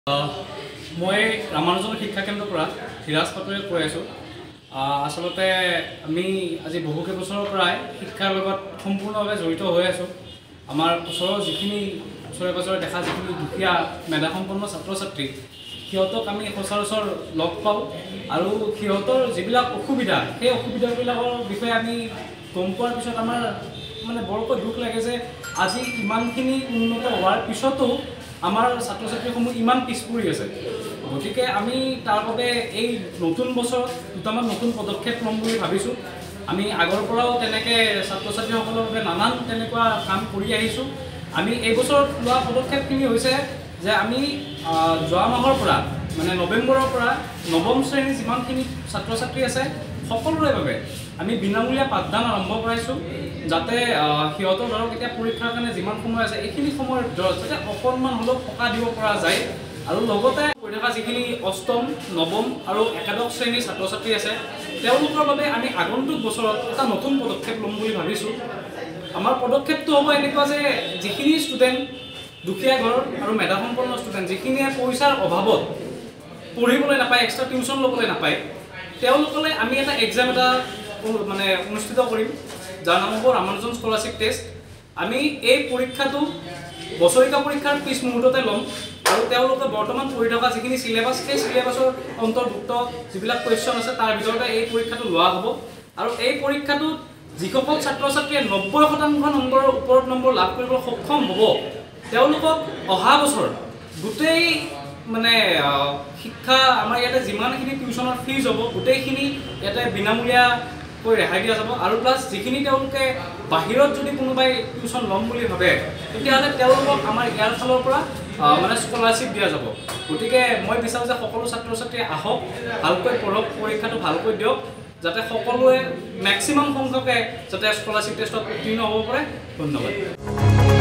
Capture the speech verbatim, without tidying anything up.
মই ৰামানুজন শিক্ষা কেন্দ্ৰৰ পৰা ধীৰাজ পাটোৱাৰীয়ে কৈ আছোঁ। আচলতে আমি আজি বহু কেইবছৰৰ পৰাই শিক্ষাৰ লগত সম্পূৰ্ণভাৱে জড়িত হৈ আছোঁ। আমাৰ ওচৰৰ যিখিনি ওচৰে পাজৰে দেখা যিখিনি দুখীয়া মেধাসম্পন্ন ছাত্ৰ ছাত্ৰী সিহঁতক আমি সচৰাচৰ লগ পাওঁ আৰু সিহঁতৰ যিবিলাক অসুবিধা সেই অসুবিধাবিলাকৰ বিষয়ে আমি গম পোৱাৰ পিছত আমাৰ মানে বৰকৈ দুখ লাগে যে আজি ইমানখিনি উন্নত হোৱাৰ পিছতো আমাৰ ছাত্ৰ ছাত্ৰীসমূহ ইমান পিছ পৰি আছে। গতিকে আমি তাৰ বাবে এই নতুন বছৰত দুটামান নতুন পদক্ষেপ ল'ম বুলি ভাবিছোঁ। আমি আগৰ পৰাও তেনেকৈ ছাত্ৰ ছাত্ৰীসকলৰ বাবে নানান তেনেকুৱা কাম কৰি আহিছোঁ। আমি এই বছৰত লোৱা পদক্ষেপখিনি হৈছে যে আমি যোৱা মাহৰ পৰা মানে নৱেম্বৰৰ পৰা নৱম শ্ৰেণীৰ যিমানখিনি ছাত্ৰ ছাত্ৰী আছে সকলোৰে বাবে আমি বিনামূলীয়া পাঠদান আৰম্ভ কৰাইছোঁ, যাতে সিহঁতৰ ধৰক এতিয়া পৰীক্ষাৰ কাৰণে যিমান সময় আছে এইখিনি সময়ৰ ভিতৰত যাতে অকণমান হ'লেও সকাহ দিব পৰা যায়। আৰু লগতে পঢ়ি থকা যিখিনি অষ্টম নৱম আৰু একাদশ শ্ৰেণীৰ ছাত্ৰ ছাত্ৰী আছে তেওঁলোকৰ বাবে আমি আগন্তুক বছৰত এটা নতুন পদক্ষেপ ল'ম বুলি ভাবিছোঁ। আমাৰ পদক্ষেপটো হ'ব এনেকুৱা যে যিখিনি ষ্টুডেণ্ট দুখীয়া ঘৰৰ আৰু মেধাসম্পন্ন ষ্টুডেণ্ট যিখিনিয়ে পইচাৰ অভাৱত পঢ়িবলৈ নাপায়, এক্সট্ৰা টিউশ্যন ল'বলৈ নাপায়, তেওঁলোকলৈ আমি এটা এক্সাম এটা মানে অনুষ্ঠিত কৰিম যাৰ নাম হ'ব ৰামানুজন স্কলাৰশ্বিপ টেষ্ট। আমি এই পৰীক্ষাটো বছৰিকা পৰীক্ষাৰ পিছ মুহূৰ্ততে ল'ম আৰু তেওঁলোকে বৰ্তমান পঢ়ি থকা যিখিনি চিলেবাছ সেই চিলেবাছৰ অন্তৰ্ভুক্ত যিবিলাক কুৱেশ্যন আছে তাৰ ভিতৰতে এই পৰীক্ষাটো লোৱা হ'ব। আৰু এই পৰীক্ষাটোত যিসকল ছাত্ৰ ছাত্ৰীয়ে নব্বৈ শতাংশ নম্বৰৰ ওপৰত নম্বৰ লাভ কৰিবলৈ সক্ষম হ'ব তেওঁলোকক অহা বছৰ গোটেই মানে শিক্ষা আমাৰ ইয়াতে যিমানখিনি টিউশ্যনৰ ফিজ হ'ব গোটেইখিনি ইয়াতে বিনামূলীয়াকৈ ৰেহাই দিয়া যাব। আৰু প্লাছ যিখিনি তেওঁলোকে বাহিৰত যদি কোনোবাই টিউশ্যন ল'ম বুলি ভাবে তেতিয়াহ'লে তেওঁলোকক আমাৰ ইয়াৰ ফালৰ পৰা মানে স্কলাৰশ্বিপ দিয়া যাব। গতিকে মই বিচাৰোঁ যে সকলো ছাত্ৰ ছাত্ৰীয়ে আহক, ভালকৈ পঢ়ক, পৰীক্ষাটো ভালকৈ দিয়ক, যাতে সকলোৱে মেক্সিমাম সংখ্যকে যাতে স্কলাৰশ্বিপ টেষ্টত উত্তীৰ্ণ হ'ব পাৰে। ধন্যবাদ।